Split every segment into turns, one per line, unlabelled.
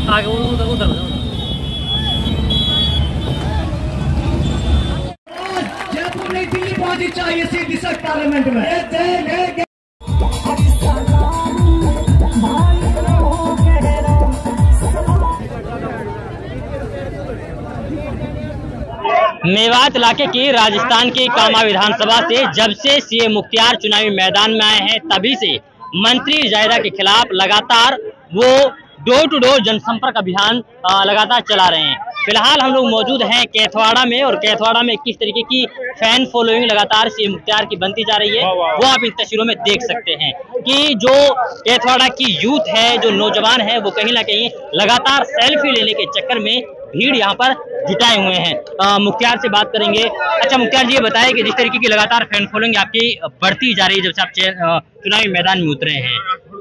आगे उधर उधर
जयपुर नई दिल्ली पहुंची चाहिए सीधी सर पार्लियामेंट में।
मेवात इलाके की राजस्थान की कामा विधानसभा से जब से सीएम मुख्तार चुनावी मैदान में आए हैं तभी से मंत्री जायरा के खिलाफ लगातार वो डोर टू डोर जनसंपर्क अभियान लगातार चला रहे हैं। फिलहाल हम लोग मौजूद हैं कैथवाड़ा में, और कैथवाड़ा में किस तरीके की फैन फॉलोइंग लगातार सीएम मुख्तार की बनती जा रही है वो आप इन तस्वीरों में देख सकते हैं कि जो कैथवाड़ा की यूथ है, जो नौजवान है, वो कहीं ना कहीं लगातार सेल्फी लेने के चक्कर में भीड़ यहाँ पर जुटाए हुए हैं। मुख्तार से बात करेंगे। अच्छा मुख्तार जी, ये बताएं कि जिस तरीके की लगातार फैन फॉलोइंग आपकी बढ़ती जा रही है जब से आप चुनावी मैदान में उतरे हैं,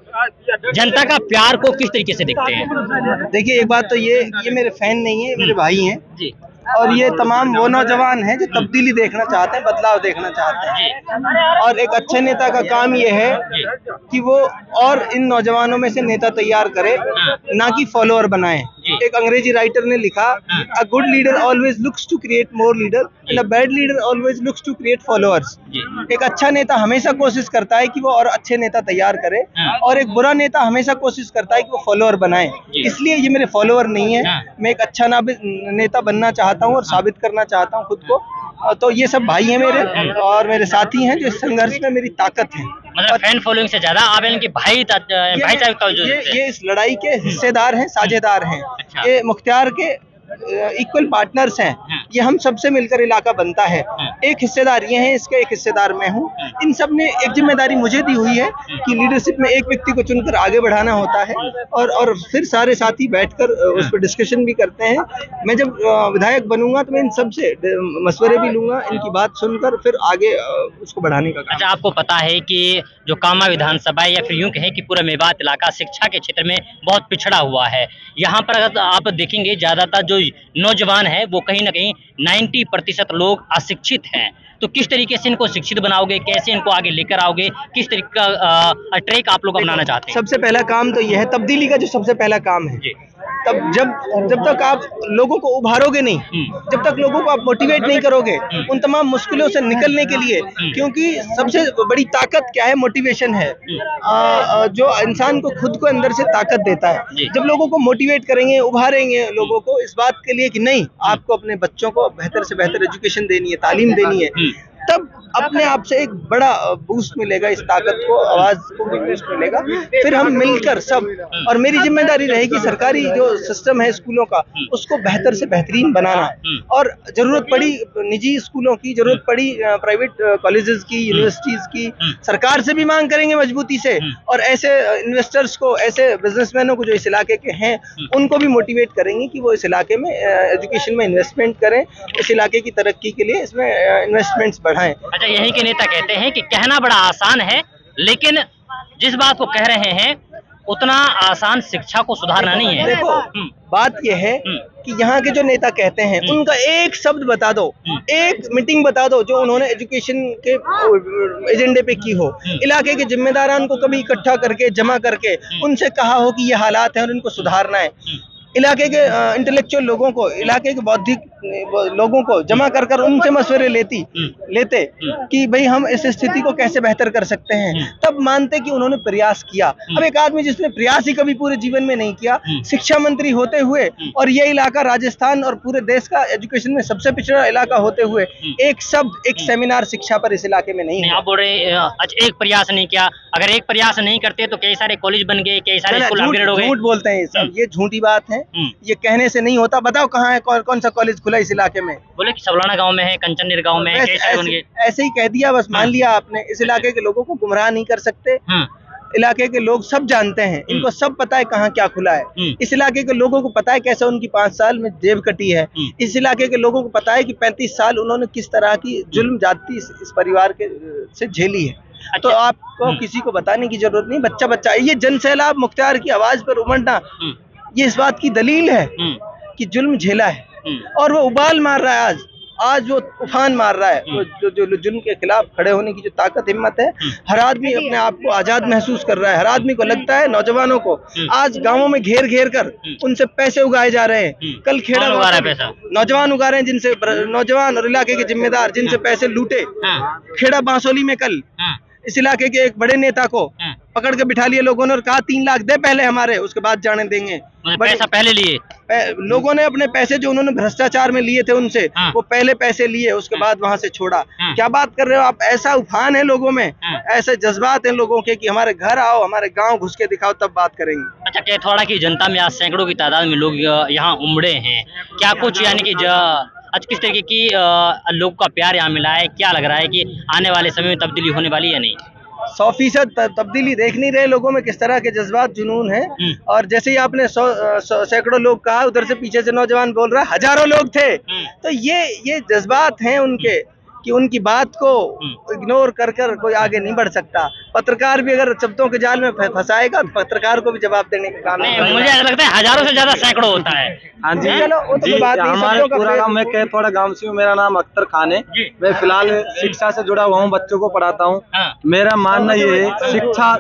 जनता का प्यार को किस तरीके से देखते हैं?
देखिए, एक बात तो ये मेरे फैन नहीं है, मेरे भाई हैं
जी,
और ये तमाम वो नौजवान हैं जो तब्दीली देखना चाहते हैं, बदलाव देखना चाहते हैं। और एक अच्छे नेता का काम ये है कि वो और इन नौजवानों में से नेता तैयार करे, ना कि फॉलोअर बनाए। एक अंग्रेजी राइटर ने लिखा, a good leader always looks to create more leader and a bad leader always looks to create followers. एक अच्छा नेता हमेशा कोशिश करता है कि वो और अच्छे नेता तैयार करे, और एक बुरा नेता हमेशा कोशिश करता है कि वो फॉलोअर बनाए। इसलिए ये मेरे फॉलोअर नहीं है, मैं एक अच्छा नेता बनना चाहता हूँ और साबित करना चाहता हूँ खुद को। तो ये सब भाई हैं मेरे और मेरे साथी हैं जो इस संघर्ष में मेरी ताकत है।
मतलब फैन फॉलोइंग से ज्यादा आप इनके भाईचारे का
ये इस लड़ाई के हिस्सेदार हैं, साझेदार हैं। ये मुख्तार के इक्वल पार्टनर्स हैं। ये हम सबसे मिलकर इलाका बनता है। एक हिस्सेदार ये हैं, इसके एक हिस्सेदार मैं हूँ। इन सब ने एक जिम्मेदारी मुझे दी हुई है कि लीडरशिप में एक व्यक्ति को चुनकर आगे बढ़ाना होता है, और फिर सारे साथी बैठकर उस पर डिस्कशन भी करते हैं। मैं जब विधायक बनूंगा तो मैं इन सब से मशवरे भी लूंगा, इनकी बात सुनकर फिर आगे उसको बढ़ाने का काम।
अच्छा, आपको पता है कि जो कामा विधानसभा या फिर यूं कहें कि पूरा मेवात इलाका शिक्षा के क्षेत्र में बहुत पिछड़ा हुआ है। यहाँ पर अगर आप देखेंगे ज्यादातर जो नौजवान है वो कहीं ना कहीं 90% लोग अशिक्षित हैं। तो किस तरीके से इनको शिक्षित बनाओगे, कैसे इनको आगे लेकर आओगे, किस तरीके का ट्रैक आप लोग अपनाना चाहते हैं?
सबसे पहला काम तो यह है, तब्दीली का जो सबसे पहला काम है। तब जब तक आप लोगों को उभारोगे नहीं, जब तक लोगों को आप मोटिवेट नहीं करोगे उन तमाम मुश्किलों से निकलने के लिए, क्योंकि सबसे बड़ी ताकत क्या है? मोटिवेशन है, जो इंसान को खुद को अंदर से ताकत देता है। जब लोगों को मोटिवेट करेंगे, उभारेंगे लोगों को इस बात के लिए कि नहीं, आपको अपने बच्चों को बेहतर से बेहतर एजुकेशन देनी है, तालीम देनी है, तब अपने आप से एक बड़ा बूस्ट मिलेगा, इस ताकत को, आवाज को भी बूस्ट मिलेगा। फिर हम मिलकर सब, और मेरी जिम्मेदारी रहेगी सरकारी जो सिस्टम है स्कूलों का उसको बेहतर से बेहतरीन बनाना, और जरूरत पड़ी निजी स्कूलों की, जरूरत पड़ी प्राइवेट कॉलेजेस की, यूनिवर्सिटीज की, सरकार से भी मांग करेंगे मजबूती से, और ऐसे इन्वेस्टर्स को, ऐसे बिजनेसमैनों को जो इस इलाके के हैं उनको भी मोटिवेट करेंगे कि वो इस इलाके में एजुकेशन में इन्वेस्टमेंट करें, इस इलाके की तरक्की के लिए इसमें इन्वेस्टमेंट्स बढ़ाएं।
अच्छा, यही के नेता कहते हैं कि कहना बड़ा आसान है, लेकिन जिस बात को कह रहे हैं उतना आसान शिक्षा को सुधारना नहीं है।
देखो, बात यह है कि यहाँ के जो नेता कहते हैं उनका एक शब्द बता दो, एक मीटिंग बता दो जो उन्होंने एजुकेशन के एजेंडे पे की हो, इलाके के जिम्मेदारान को कभी इकट्ठा करके, जमा करके उनसे कहा हो कि ये हालात हैं और इनको सुधारना है। इलाके के इंटेलेक्चुअल लोगों को, इलाके के बौद्धिक लोगों को जमा कर उनसे मशवरे लेते कि भाई हम इस स्थिति को कैसे बेहतर कर सकते हैं, तब मानते कि उन्होंने प्रयास किया। अब एक आदमी जिसने प्रयास ही कभी पूरे जीवन में नहीं किया, शिक्षा मंत्री होते हुए, और ये इलाका राजस्थान और पूरे देश का एजुकेशन में सबसे पिछड़ा इलाका होते हुए, एक शब्द, एक सेमिनार शिक्षा पर इस इलाके में नहीं है।
आप बोल रहे अच्छा एक प्रयास नहीं किया, अगर एक प्रयास नहीं करते तो कई सारे कॉलेज बन गए, कई सारे स्कूल अपग्रेड हो गए।
झूठ बोलते हैं सब, ये झूठी बात है, ये कहने से नहीं होता। बताओ कहाँ है, कौन सा कॉलेज खुला इस इलाके में?
बोले कि सबलाना गांव में है, कंचननेर गांव में है,
ऐसे ही कह दिया, बस मान लिया आपने। इस इलाके के लोगों को गुमराह नहीं कर सकते। इलाके के लोग सब जानते हैं, इनको सब पता है कहाँ क्या खुला है। इस इलाके के लोगों को पता है कैसे उनकी 5 साल में जेब कटी है। इस इलाके के लोगों को पता है कि 35 साल उन्होंने किस तरह की जुल्म जाती इस परिवार के से झेली है। तो आपको किसी को बताने की जरूरत नहीं, बच्चा बच्चा। ये जन सैलाब मुख्तार की आवाज पर उमड़ना, ये इस बात की दलील है कि जुल्म झेला है, और वो उबाल मार रहा है आज वो उफान मार रहा है। जो जो जुल्म के खिलाफ खड़े होने की जो ताकत हिम्मत है, हर आदमी अपने आप को आजाद महसूस कर रहा है। हर आदमी को लगता है, नौजवानों को आज गांवों में घेर घेर कर उनसे पैसे उगाए जा रहे हैं। कल खेड़ा
उगा रहा है पैसा,
नौजवान उगा रहे हैं, जिनसे नौजवान और इलाके के जिम्मेदार जिनसे पैसे लूटे। खेड़ा बांसोली में कल इस इलाके के एक बड़े नेता को पकड़ के बिठा लिए लोगों ने और कहा 3 लाख दे पहले हमारे, उसके बाद जाने देंगे।
पैसा पहले लिए
लोगों ने अपने पैसे जो उन्होंने भ्रष्टाचार में लिए थे उनसे, वो पहले पैसे लिए, उसके बाद वहां से छोड़ा। क्या बात कर रहे हो आप? ऐसा उफान है लोगों में, ऐसे जज्बात हैं लोगों के कि हमारे घर आओ, हमारे गांव घुस के दिखाओ, तब बात करेंगे।
अच्छा, केथवाड़ा की जनता में आज सैकड़ों की तादाद में लोग यहाँ उमड़े हैं, क्या कुछ यानी कि आज किस तरीके की लोग का प्यार यहाँ मिला है? क्या लग रहा है कि आने वाले समय में तब्दीली होने वाली है या नहीं?
100% तब्दीली देख नहीं रहे लोगों में किस तरह के जज्बात जुनून है। और जैसे ही आपने सैकड़ों लोग कहा, उधर से पीछे से नौजवान बोल रहा है हजारों लोग थे। तो ये जज्बात हैं उनके कि उनकी बात को इग्नोर कर कर कोई आगे नहीं बढ़ सकता। पत्रकार भी अगर शब्दों के जाल में फंसाएगा, पत्रकार को भी जवाब देने का काम
नहीं, मुझे ऐसा लगता है हजारों से ज्यादा सैकड़ों होता है।
हाँ जी, चलो वो तो बात नहीं।
हमारे पूरा गाँव में केथवाड़ा गाँव से हूँ, मेरा नाम अख्तर खान है। मैं फिलहाल शिक्षा से जुड़ा हुआ हूँ, बच्चों को पढ़ाता हूँ। मेरा मानना ये है, शिक्षा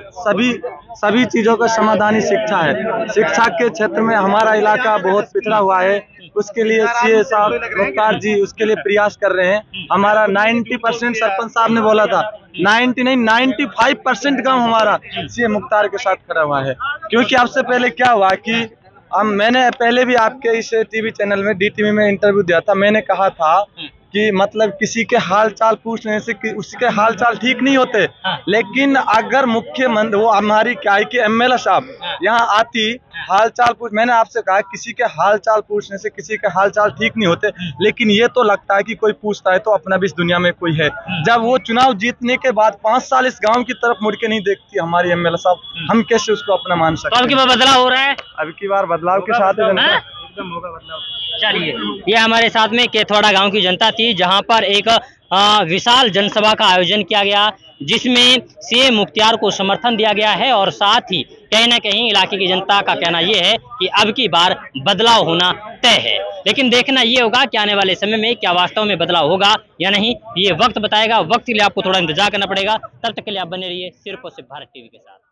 सभी चीजों का समाधान शिक्षा है। शिक्षा के क्षेत्र में हमारा इलाका बहुत पिछड़ा हुआ है, उसके लिए सीए साहब मुख्तार जी उसके लिए प्रयास कर रहे हैं। हमारा 90% सरपंच साहब ने बोला था, 90 नहीं 95% गांव हमारा सीए मुख्तार के साथ खड़ा हुआ है। क्योंकि आपसे पहले क्या हुआ कि मैंने पहले भी आपके इस टीवी चैनल में DTV में इंटरव्यू दिया था, मैंने कहा था कि मतलब किसी के हाल चाल पूछने से उसके हाल चाल ठीक नहीं होते। लेकिन अगर मुख्यमंत्री वो हमारी क्या है कि MLA साहब यहाँ आती हाल चाल पूछ, मैंने आपसे कहा किसी के हाल चाल पूछने से किसी के हाल चाल ठीक नहीं होते। लेकिन ये तो लगता है कि कोई पूछता है तो अपना भी इस दुनिया में कोई है। जब वो चुनाव जीतने के बाद 5 साल इस गाँव की तरफ मुड़ के नहीं देखती हमारी MLA साहब, हम कैसे उसको अपना मान सकते?
तो अब की बार बदलाव हो रहा है,
अब की बार बदलाव के साथ
एकदम होगा बदलाव। चलिए, ये हमारे साथ में केथवाड़ा गांव की जनता थी, जहां पर एक विशाल जनसभा का आयोजन किया गया, जिसमें सीएम मुख्तार को समर्थन दिया गया है। और साथ ही कहीं ना कहीं इलाके की जनता का कहना यह है कि अब की बार बदलाव होना तय है। लेकिन देखना ये होगा कि आने वाले समय में क्या वास्तव में बदलाव होगा या नहीं, ये वक्त बताएगा। वक्त के लिए आपको थोड़ा इंतजार करना पड़ेगा। तब तक के लिए आप बने रहिए सिर्फ और सिर्फ भारत टीवी के साथ।